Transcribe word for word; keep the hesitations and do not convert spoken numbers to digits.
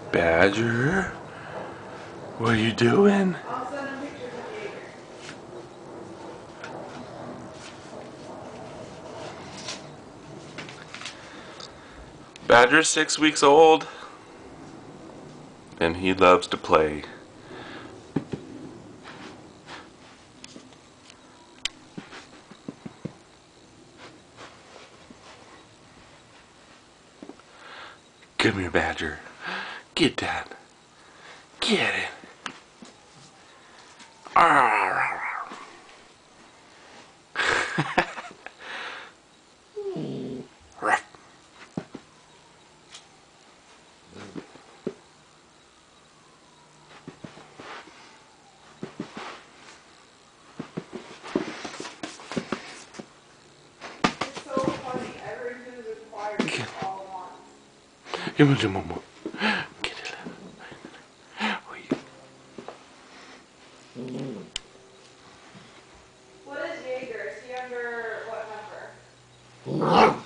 Badger, what are you doing? I'll send him pictures of Jaeger. Badger's six weeks old, and he loves to play. Come here, Badger. Get down. Get it. It's so funny. Everything is required all at once. Come on, Mama. Get it. What is Jaeger? Is he under what number?